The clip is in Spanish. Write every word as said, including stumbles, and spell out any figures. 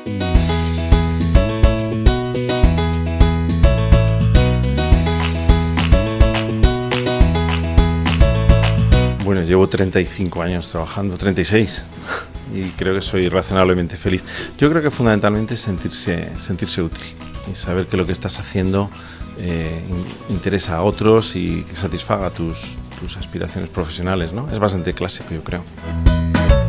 Bueno, llevo treinta y cinco años trabajando, treinta y seis, y creo que soy razonablemente feliz. Yo creo que fundamentalmente es sentirse, sentirse útil y saber que lo que estás haciendo eh, interesa a otros y que satisfaga tus, tus aspiraciones profesionales, ¿no? Es bastante clásico, yo creo.